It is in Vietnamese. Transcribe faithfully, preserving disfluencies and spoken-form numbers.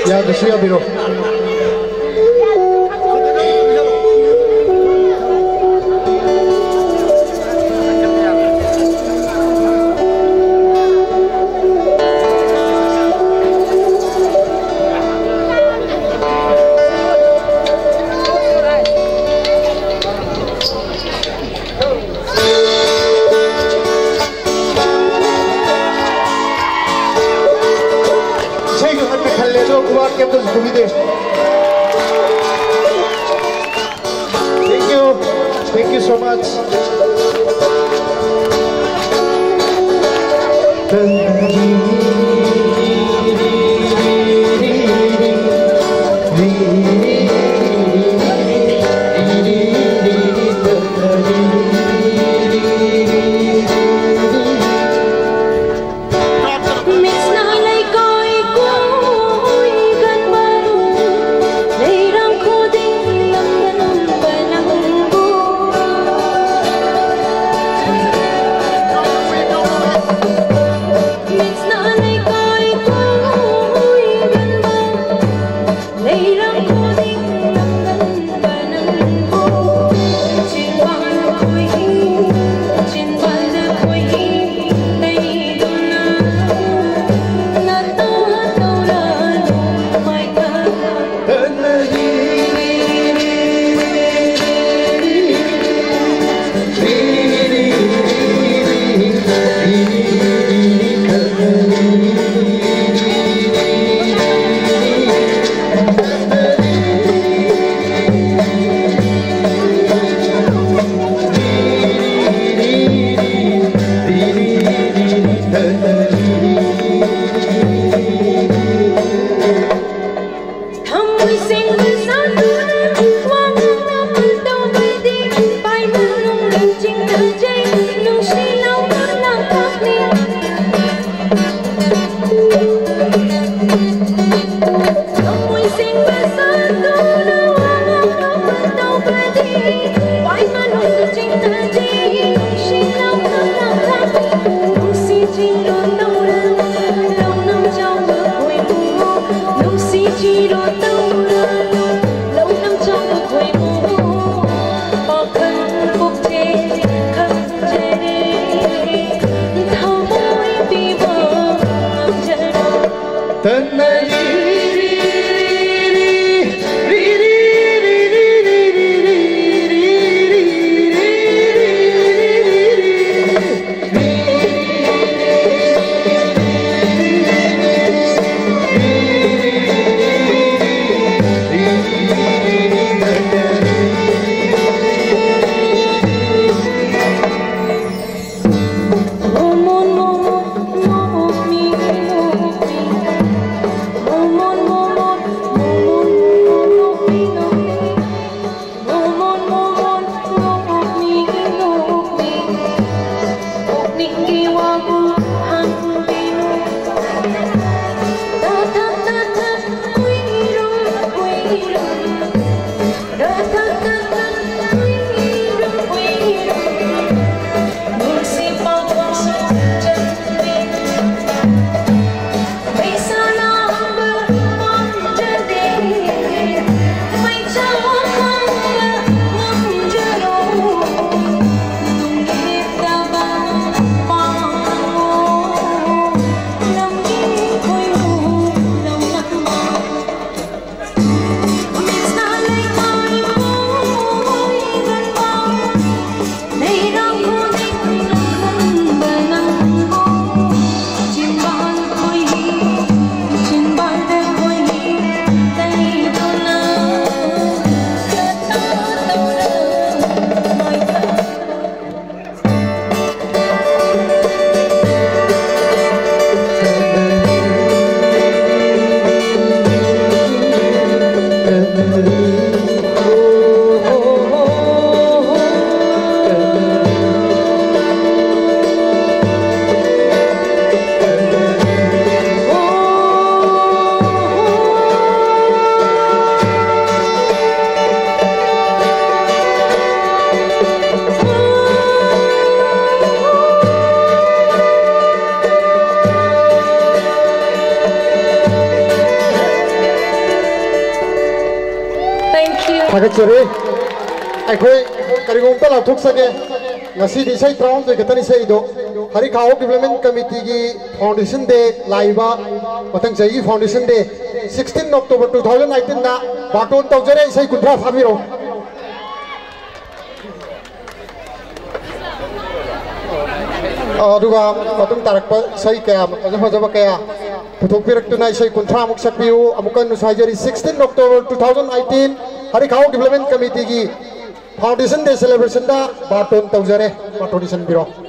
Yagısı yapıyor. Thank you, thank you so much. Oh, थागतचरी अखोई करिगोम तला थुक सके ngasi di sai traum de ketani sai do hari khao development committee gi foundation day laiba patang sai foundation day sixteen October two thousand nineteen na baton tawjare sai kunthra phamiro aduga patung tarakpa sai kaya paja paja kaya puthok piraktunai sai kunthra muk sakpiu amukan nusaijari sixteen October two thousand nineteen hari khao development committee gi Foundation Day celebration da baton tawjare baton isan biro